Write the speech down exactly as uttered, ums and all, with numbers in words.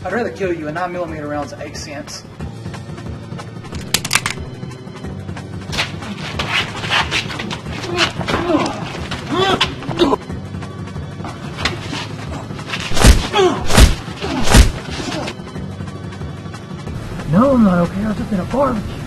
I'd rather kill you. A nine millimeter round's eight cents. No, I'm not okay. I was just in a barbecue.